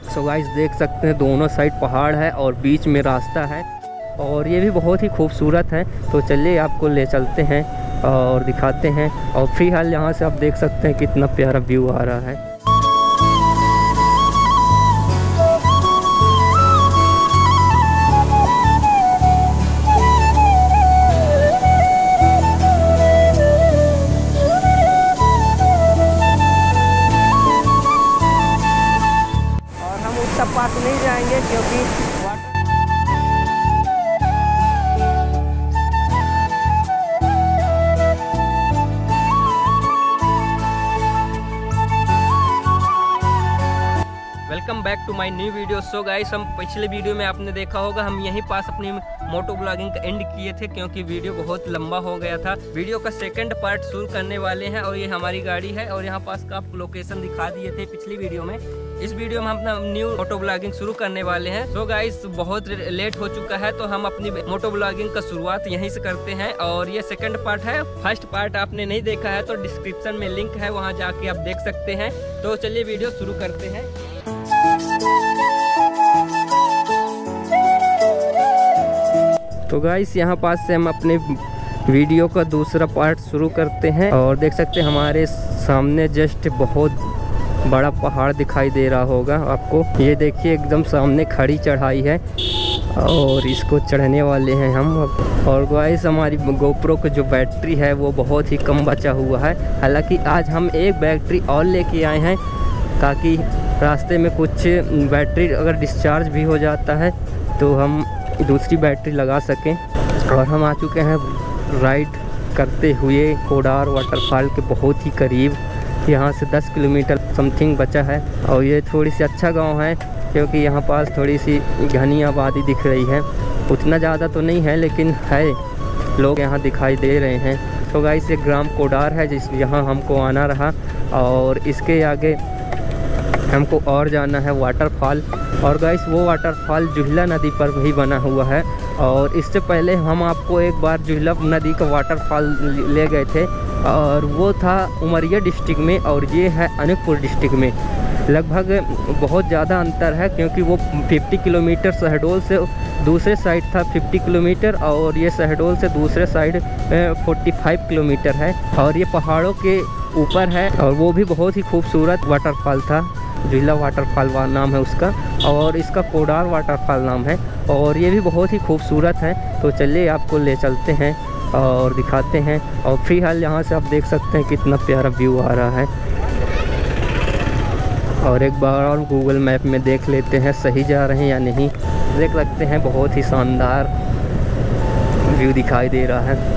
So guys देख सकते हैं दोनों साइड पहाड़ है और बीच में रास्ता है और ये भी बहुत ही खूबसूरत है। तो चलिए आपको ले चलते हैं और दिखाते हैं। और फिलहाल यहाँ से आप देख सकते हैं कितना प्यारा व्यू आ रहा है। पास नहीं जाएंगे क्योंकि welcome back to my new video. So guys हम पिछले वीडियो में आपने देखा होगा हम यहीं पास अपनी मोटो ब्लॉगिंग का एंड किए थे क्योंकि वीडियो बहुत लंबा हो गया था। वीडियो का सेकंड पार्ट शुरू करने वाले हैं और ये हमारी गाड़ी है और यहाँ पास का आप लोकेशन दिखा दिए थे पिछली वीडियो में। इस वीडियो में हम अपना न्यू मोटो ब्लॉगिंग शुरू करने वाले हैं। सो गाइस बहुत लेट हो चुका है तो हम अपनी मोटो ब्लॉगिंग का शुरुआत यहीं से करते हैं और ये सेकंड पार्ट है। फर्स्ट पार्ट आपने नहीं देखा है तो डिस्क्रिप्शन में लिंक है, वहाँ जाके आप देख सकते हैं। तो चलिए वीडियो शुरू करते हैं। तो गाइस यहाँ पास से हम अपने वीडियो का दूसरा पार्ट शुरू करते हैं और देख सकते हैं हमारे सामने जस्ट बहुत बड़ा पहाड़ दिखाई दे रहा होगा आपको। ये देखिए एकदम सामने खड़ी चढ़ाई है और इसको चढ़ने वाले हैं हम। और गाइस हमारी गोप्रो की जो बैटरी है वो बहुत ही कम बचा हुआ है। हालांकि आज हम एक बैटरी और लेके आए हैं ताकि रास्ते में कुछ बैटरी अगर डिस्चार्ज भी हो जाता है तो हम दूसरी बैटरी लगा सकें। और हम आ चुके हैं राइड करते हुए कोडार वाटरफॉल के बहुत ही करीब। यहाँ से 10 किलोमीटर समथिंग बचा है और ये थोड़ी सी अच्छा गांव है क्योंकि यहाँ पास थोड़ी सी घनी आबादी दिख रही है। उतना ज़्यादा तो नहीं है लेकिन है, लोग यहाँ दिखाई दे रहे हैं। तो गाइस ये ग्राम कोडार है जिस यहाँ हमको आना रहा और इसके आगे हमको और जाना है वाटरफॉल। और गाइस वो वाटरफॉल जुहला नदी पर भी बना हुआ है और इससे पहले हम आपको एक बार जुहला नदी का वाटरफॉल ले गए थे और वो था उमरिया डिस्ट्रिक्ट में और ये है अनूपपुर डिस्ट्रिक्ट में। लगभग बहुत ज़्यादा अंतर है क्योंकि वो 50 किलोमीटर शहडोल से दूसरे साइड था 50 किलोमीटर और ये शहडोल से दूसरे साइड 45 किलोमीटर है और ये पहाड़ों के ऊपर है। और वो भी बहुत ही खूबसूरत वाटरफॉल था, जुहला वाटरफॉल नाम है उसका और इसका कोडार वाटरफॉल नाम है और ये भी बहुत ही खूबसूरत है। तो चलिए आपको ले चलते हैं और दिखाते हैं। और फिलहाल यहाँ से आप देख सकते हैं कितना प्यारा व्यू आ रहा है। और एक बार और गूगल मैप में देख लेते हैं सही जा रहे हैं या नहीं। देख सकते हैं बहुत ही शानदार व्यू दिखाई दे रहा है।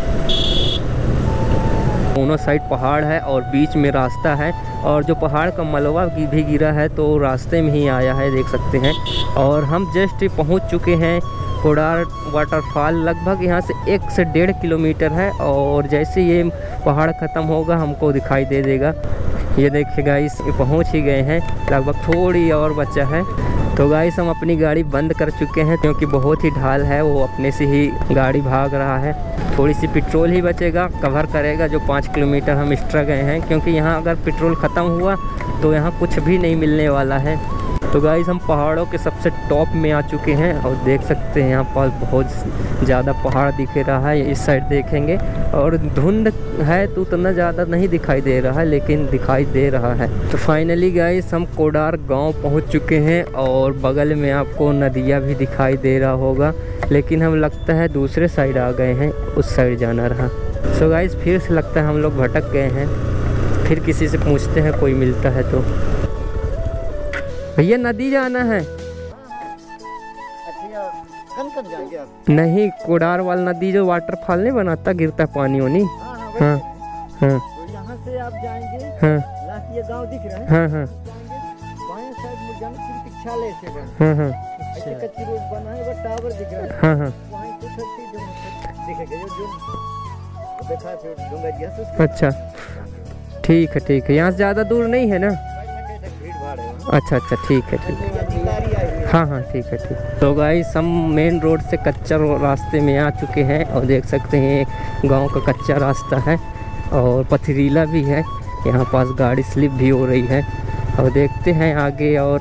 दोनों साइड पहाड़ है और बीच में रास्ता है और जो पहाड़ का मलबा भी गिरा है तो रास्ते में ही आया है, देख सकते हैं। और हम जस्ट पहुंच चुके हैं कोडार वाटरफॉल। लगभग यहाँ से 1 से 1.5 किलोमीटर है और जैसे ये पहाड़ ख़त्म होगा हमको दिखाई दे देगा। ये देखिए गाइस ये पहुँच ही गए हैं, लगभग थोड़ी और बचा है। तो गाइस हम अपनी गाड़ी बंद कर चुके हैं क्योंकि बहुत ही ढाल है, वो अपने से ही गाड़ी भाग रहा है। थोड़ी सी पेट्रोल ही बचेगा, कवर करेगा जो 5 किलोमीटर हम एक्स्ट्रा गए हैं क्योंकि यहाँ अगर पेट्रोल ख़त्म हुआ तो यहाँ कुछ भी नहीं मिलने वाला है। तो गाइस हम पहाड़ों के सबसे टॉप में आ चुके हैं और देख सकते हैं यहाँ पर बहुत ज़्यादा पहाड़ दिख रहा है। इस साइड देखेंगे और धुंध है तो उतना ज़्यादा नहीं दिखाई दे रहा है लेकिन दिखाई दे रहा है। तो फाइनली गाइस हम कोडार गांव पहुँच चुके हैं और बगल में आपको नदिया भी दिखाई दे रहा होगा लेकिन हम लगता है दूसरे साइड आ गए हैं, उस साइड जाना रहा। सो गाइस फिर से लगता है हम लोग भटक गए हैं। फिर किसी से पूछते हैं कोई मिलता है तो। भैया नदी जाना है? कन जाएंगे आप? नहीं, कोडार वाला नदी जो वाटरफॉल नहीं बनाता गिरता पानी वानी। हाँ हाँ तो यहाँ से आप जाएंगे। हाँ लास्ट ये गांव दिख रहा है। हाँ हाँ बाएं साइड में जाना प्रतीक्षालय से हाँ हाँ ऐसे कच्ची रोड बना है, वो टावर दिख रहा है। हाँ हाँ वहाँ से सबसे जो दिखेगा जो देखा फिर डूंगरिया से। अच्छा ठीक है, यहाँ से ज़्यादा दूर नहीं है ना? अच्छा ठीक है हाँ हाँ ठीक है। तो गाइस हम मेन रोड से कच्चा रास्ते में आ चुके हैं और देख सकते हैं गांव का कच्चा रास्ता है और पथरीला भी है, यहाँ पास गाड़ी स्लिप भी हो रही है। और देखते हैं आगे और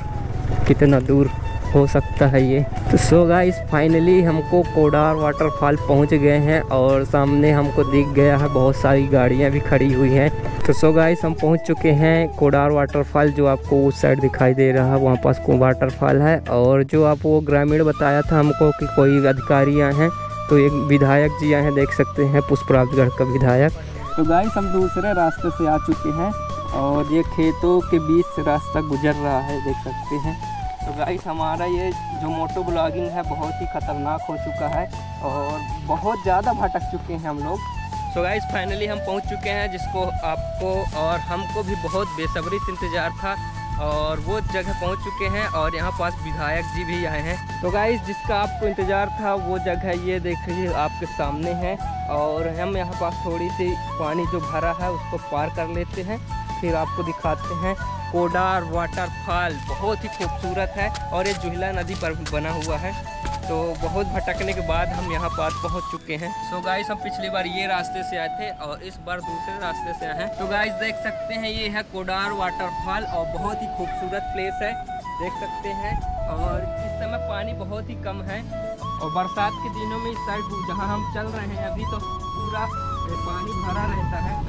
कितना दूर हो सकता है ये। तो सो गाइस फाइनली हमको कोडार वाटरफॉल पहुंच गए हैं और सामने हमको दिख गया है, बहुत सारी गाड़ियां भी खड़ी हुई हैं। तो सो गाइस हम पहुंच चुके हैं कोडार वाटरफॉल, जो आपको उस साइड दिखाई दे रहा है, वहाँ पास को वाटरफॉल है। और जो आप वो ग्रामीण बताया था हमको कि कोई अधिकारी आए हैं, तो एक विधायक जी आए हैं, देख सकते हैं पुष्पराजगढ़ का विधायक। तो गाइस हम दूसरे रास्ते से आ चुके हैं और ये खेतों के बीच से रास्ता गुजर रहा है, देख सकते हैं। तो गाइस हमारा ये जो मोटो ब्लॉगिंग है बहुत ही ख़तरनाक हो चुका है और बहुत ज़्यादा भटक चुके हैं हम लोग। सो गाइस फाइनली हम पहुंच चुके हैं, जिसको आपको और हमको भी बहुत बेसब्री से इंतज़ार था और वो जगह पहुंच चुके हैं और यहाँ पास विधायक जी भी आए हैं। तो गाइस जिसका आपको इंतज़ार था वो जगह ये देखिए आपके सामने है और हम यहाँ पास थोड़ी सी पानी जो भरा है उसको पार कर लेते हैं, फिर आपको दिखाते हैं। कोडार वाटरफॉल बहुत ही खूबसूरत है और ये जुहला नदी पर बना हुआ है। तो बहुत भटकने के बाद हम यहाँ पास पहुँच चुके हैं। सो गाइस हम पिछली बार ये रास्ते से आए थे और इस बार दूसरे रास्ते से आए हैं। तो गाइस देख सकते हैं ये है कोडार वाटरफॉल और बहुत ही खूबसूरत प्लेस है, देख सकते हैं। और इस समय पानी बहुत ही कम है और बरसात के दिनों में इस साइड जहाँ हम चल रहे हैं अभी तो पूरा पानी भरा रहता है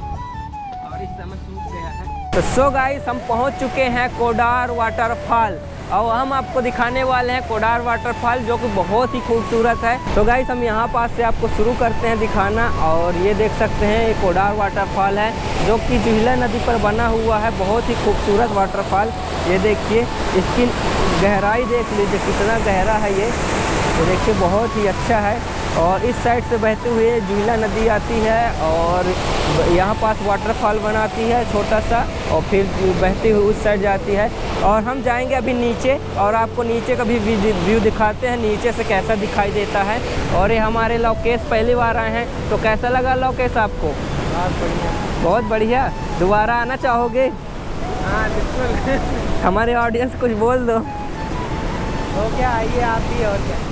और इस समय सूख गया है। तो सो गाइस हम पहुंच चुके हैं कोडार वाटरफॉल और हम आपको दिखाने वाले हैं कोडार वाटरफॉल, जो कि बहुत ही खूबसूरत है। तो गाइस हम यहाँ पास से आपको शुरू करते हैं दिखाना। और ये देख सकते हैं ये कोडार वाटरफॉल है, जो कि जुहला नदी पर बना हुआ है, बहुत ही खूबसूरत वाटरफॉल। ये देखिए इसकी गहराई देख लीजिए कितना गहरा है ये, तो देखिए बहुत ही अच्छा है। और इस साइड से बहते हुए जुहला नदी आती है और यहाँ पास वाटरफॉल बनाती है छोटा सा और फिर बहती हुई उस साइड जाती है। और हम जाएंगे अभी नीचे और आपको नीचे का भी व्यू दिखाते हैं, नीचे से कैसा दिखाई देता है। और ये हमारे लोकेश पहली बार आए हैं, तो कैसा लगा लोकेश आपको? बहुत बढ़िया, बहुत बढ़िया। दोबारा आना चाहोगे? हाँ बिल्कुल। हमारे ऑडियंस कुछ बोल दो। तो क्या आइए आप भी, और क्या।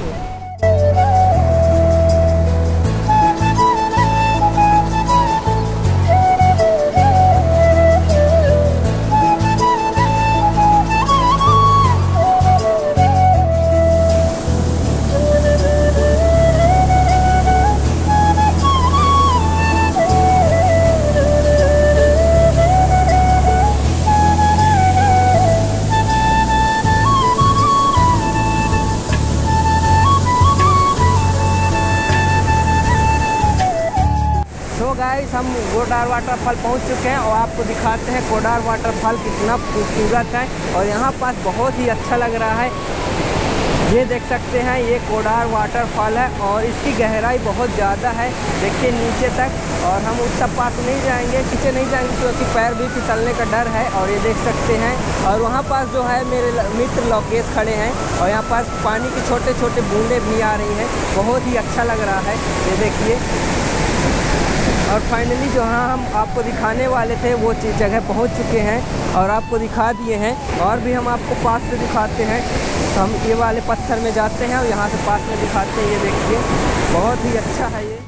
गाइस हम कोडार वाटरफॉल पहुंच चुके हैं और आपको दिखाते हैं कोडार वाटरफॉल कितना खूबसूरत है और यहाँ पास बहुत ही अच्छा लग रहा है। ये देख सकते हैं ये कोडार वाटरफॉल है और इसकी गहराई बहुत ज़्यादा है, देखिए नीचे तक। और हम उस सब पास नहीं जाएंगे, पीछे नहीं जाएंगे क्योंकि पैर भी फिसलने का डर है। और ये देख सकते हैं और वहाँ पास जो है मेरे मित्र लोकेश खड़े हैं और यहाँ पास पानी की छोटे छोटे बूंदें भी आ रही हैं, बहुत ही अच्छा लग रहा है, ये देखिए। और फाइनली जो हम आपको दिखाने वाले थे वो जगह पहुंच चुके हैं और आपको दिखा दिए हैं। और भी हम आपको पास से दिखाते हैं, तो हम ये वाले पत्थर में जाते हैं और यहाँ से पास में दिखाते हैं। ये देखिए बहुत ही अच्छा है ये।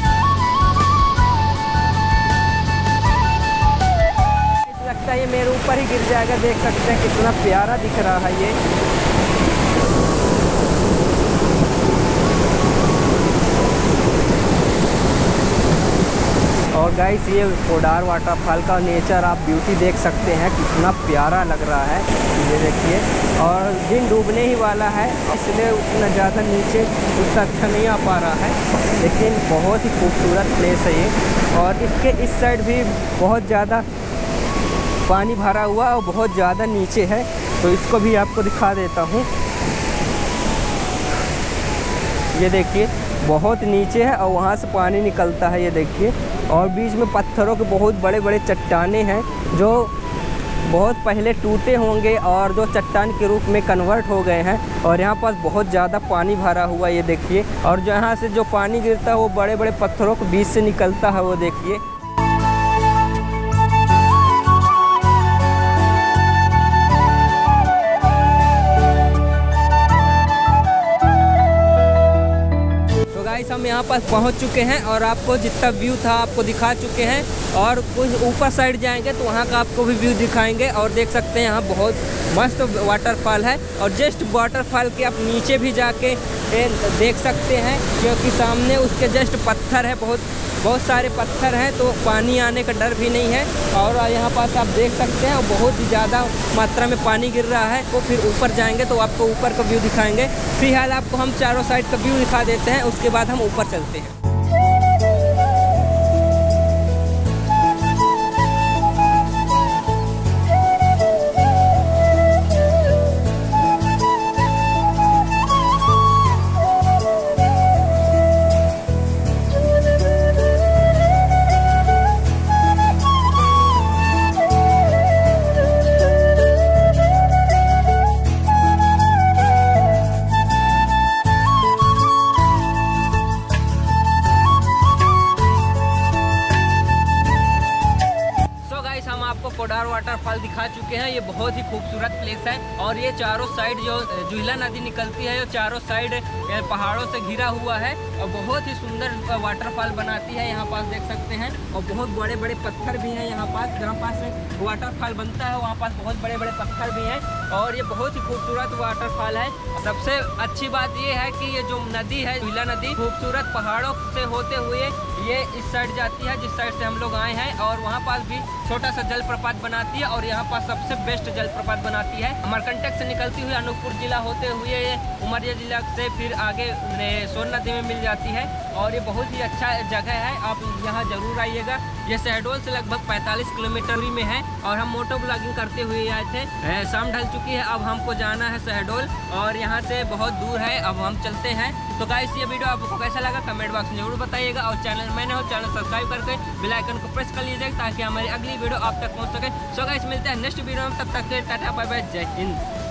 लगता है ये मेरे ऊपर ही गिर जाएगा, देख सकते हैं कितना प्यारा दिख रहा है ये। और गाइस ये कोडार वाटरफॉल का नेचर आप ब्यूटी देख सकते हैं, कितना प्यारा लग रहा है, ये देखिए। और दिन डूबने ही वाला है, इसलिए उतना ज़्यादा नीचे उतना अच्छा नहीं आ पा रहा है, लेकिन बहुत ही खूबसूरत प्लेस है ये। और इसके इस साइड भी बहुत ज़्यादा पानी भरा हुआ और बहुत ज़्यादा नीचे है, तो इसको भी आपको दिखा देता हूँ। ये देखिए बहुत नीचे है और वहाँ से पानी निकलता है, ये देखिए। और बीच में पत्थरों के बहुत बड़े बड़े चट्टाने हैं जो बहुत पहले टूटे होंगे और जो चट्टान के रूप में कन्वर्ट हो गए हैं। और यहाँ पास बहुत ज़्यादा पानी भरा हुआ है, ये देखिए। और जहाँ से जो पानी गिरता है वो बड़े बड़े पत्थरों के बीच से निकलता है, वो देखिए। हम यहाँ यहाँ पर पहुँच चुके हैं और आपको जितना व्यू था आपको दिखा चुके हैं। और कुछ ऊपर साइड जाएंगे तो वहाँ का आपको भी व्यू दिखाएंगे। और देख सकते हैं यहाँ बहुत मस्त वाटरफॉल है। और जस्ट वाटरफॉल के आप नीचे भी जाके देख सकते हैं, क्योंकि सामने उसके जस्ट पत्थर है, बहुत सारे पत्थर हैं, तो पानी आने का डर भी नहीं है। और यहाँ पास आप देख सकते हैं बहुत ही ज़्यादा मात्रा में पानी गिर रहा है। तो फिर ऊपर जाएंगे तो आपको ऊपर का व्यू दिखाएंगे। फिलहाल आपको हम चारों साइड का व्यू दिखा देते हैं, उसके बाद हम ऊपर चलते हैं। कोडार वाटरफॉल दिखा चुके हैं। ये बहुत ही खूबसूरत प्लेस है। और ये चारों साइड जो जुहिला नदी निकलती है, ये चारों साइड पहाड़ों से घिरा हुआ है और बहुत ही सुंदर वाटरफॉल बनाती है। यहाँ पास देख सकते हैं और बहुत बड़े बड़े पत्थर भी हैं यहाँ पास। जहाँ पास वाटरफॉल बनता है वहाँ पास बहुत बड़े बड़े पत्थर भी हैं और ये बहुत ही खूबसूरत वाटरफॉल है। सबसे अच्छी बात ये है कि ये जो नदी है जुहिला नदी खूबसूरत पहाड़ों से होते हुए ये इस साइड जाती है, जिस साइड से हम लोग आए हैं। और वहाँ पास भी छोटा सा जलप्रपात बनाती है और यहाँ पास सबसे बेस्ट जलप्रपात बनाती है। अमरकंटक से निकलती हुई अनूपपुर जिला होते हुए उमरिया जिला से फिर आगे सोन नदी में मिल जाती है। और ये बहुत ही अच्छा जगह है, आप यहाँ जरूर आइएगा। ये शहडोल से लगभग 45 किलोमीटर दूरी में है और हम मोटो ब्लॉगिंग करते हुए आए थे। शाम ढल चुकी है, अब हमको जाना है शहडोल और यहाँ से बहुत दूर है, अब हम चलते हैं। तो गाइस ये वीडियो आपको कैसा लगा कमेंट बॉक्स में जरूर बताइएगा। और चैनल मैंने हो चैनल सब्सक्राइब करके बेल आइकन को प्रेस कर लीजिएगा ताकि हमारी अगली वीडियो आप तक पहुँच सके। सो गाइस मिलते हैं नेक्स्ट वीडियो में, तब तक के टाटा बाय बाय, जय हिंद।